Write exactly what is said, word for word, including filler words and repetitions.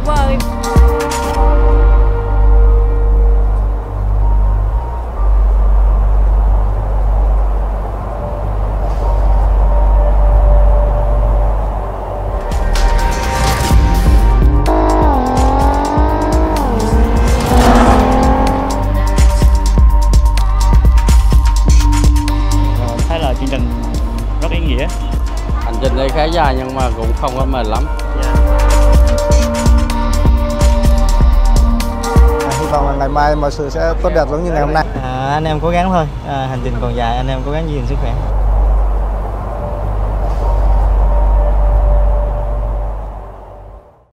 vời. Thấy là chương trình rất ý nghĩa. Hành trình đây khá dài nhưng mà cũng không có mệt lắm. Yeah. À, hy vọng là ngày mai mọi sự sẽ tốt đẹp giống như ngày hôm nay. À, anh em cố gắng thôi, à, hành trình còn dài, anh em cố gắng giữ gìn sức khỏe.